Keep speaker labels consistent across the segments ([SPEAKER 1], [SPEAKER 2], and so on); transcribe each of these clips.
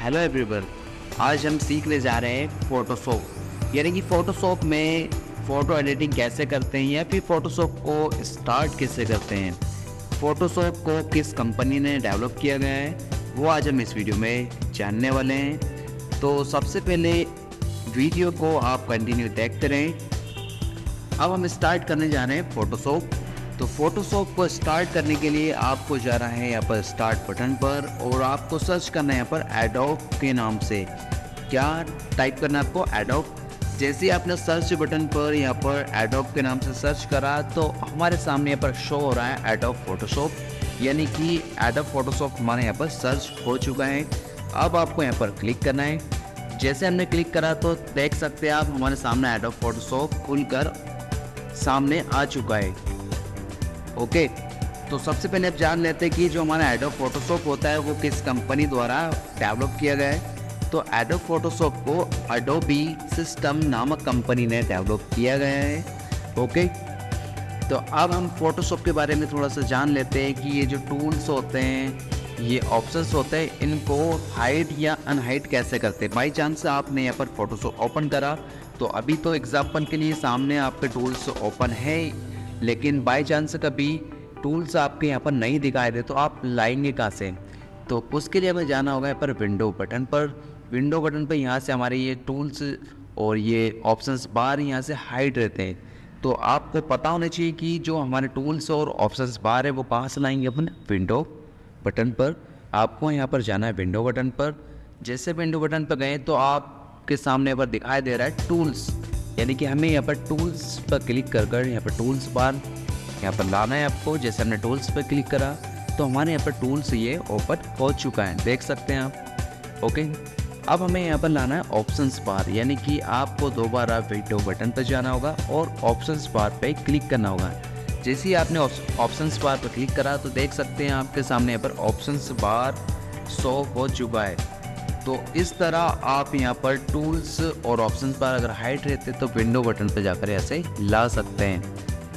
[SPEAKER 1] Hello everyone. आज हम सीखने जा रहे हैं फ़ोटोशॉप, यानी कि फ़ोटोशॉप में फ़ोटो एडिटिंग कैसे करते हैं या फिर फ़ोटोशॉप को स्टार्ट कैसे करते हैं, फ़ोटोशॉप को किस कंपनी ने डेवलप किया गया है, वो आज हम इस वीडियो में जानने वाले हैं। तो सबसे पहले वीडियो को आप कंटिन्यू देखते रहें। अब हम स्टार्ट करने जा रहे हैं फ़ोटोशॉप। तो फ़ोटोशॉप को स्टार्ट करने के लिए आपको जाना है यहाँ पर स्टार्ट बटन पर और आपको सर्च करना है यहाँ पर एडोब के नाम से। क्या टाइप करना है आपको? एडोब। जैसे ही आपने सर्च बटन पर यहाँ पर एडोब के नाम से सर्च करा तो हमारे सामने यहाँ पर शो हो रहा है एडोब फोटोशॉप, यानी कि एडोब फोटोशॉप हमारे यहाँ पर सर्च हो चुका है। अब आपको यहाँ पर क्लिक करना है। जैसे हमने क्लिक करा तो देख सकते हैं आप हमारे सामने एडोब फोटोशॉप खुलकर सामने आ चुका है। ओके, तो सबसे पहले आप जान लेते हैं कि जो हमारा एडोब फोटोशॉप होता है वो किस कंपनी द्वारा डेवलप किया गया है। तो एडोब फोटोशॉप को एडोबी सिस्टम नामक कंपनी ने डेवलप किया गया है। ओके, तो अब हम फोटोशॉप के बारे में थोड़ा सा जान लेते हैं कि ये जो टूल्स होते हैं, ये ऑप्शंस होते हैं, इनको हाइड या अनहाइड कैसे करते हैं। बाई चांस आपने यहाँ पर फोटोशॉप ओपन करा तो अभी तो एग्जाम्पल के लिए सामने आपके टूल्स ओपन है, लेकिन बाई चांस कभी टूल्स आपके यहाँ पर नहीं दिखाई दे तो आप लाएंगे कहाँ से? तो उसके लिए हमें जाना होगा यहाँ पर विंडो बटन पर। विंडो बटन पर यहाँ से हमारे ये टूल्स और ये ऑप्शंस बार यहाँ से हाइड रहते हैं। तो आपको पता होना चाहिए कि जो हमारे टूल्स और ऑप्शंस बार है वो कहाँ से लाएंगे अपन? विंडो बटन पर। आपको यहाँ पर जाना है विंडो बटन पर। जैसे विंडो बटन पर गए तो आपके सामने पर दिखाई दे रहा है टूल्स, यानी कि हमें यहाँ पर टूल्स पर क्लिक कर यहाँ पर टूल्स बार यहाँ पर लाना है आपको। जैसे हमने टूल्स पर क्लिक करा तो हमारे यहाँ पर टूल्स ये ओपन हो चुका है, देख सकते हैं आप। ओके, अब हमें यहाँ पर लाना है ऑप्शंस बार, यानी कि आपको दोबारा विंडो बटन पर जाना होगा और ऑप्शंस बार पे क्लिक करना होगा। जैसे ही आपने ऑप्शंस बार पर क्लिक करा तो देख सकते हैं आपके सामने यहाँ पर ऑप्शंस बार शो हो चुका है। तो इस तरह आप यहाँ पर टूल्स और ऑप्शंस बार अगर हाइड रहते तो विंडो बटन पर जाकर ऐसे ला सकते हैं।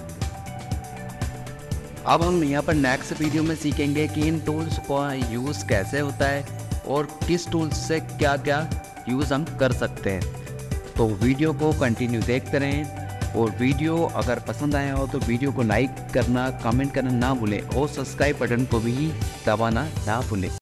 [SPEAKER 1] अब हम यहाँ पर नेक्स्ट वीडियो में सीखेंगे कि इन टूल्स का यूज़ कैसे होता है और किस टूल्स से क्या क्या यूज़ हम कर सकते हैं। तो वीडियो को कंटिन्यू देखते रहें और वीडियो अगर पसंद आया हो तो वीडियो को लाइक करना, कमेंट करना ना भूलें और सब्सक्राइब बटन को भी दबाना ना भूलें।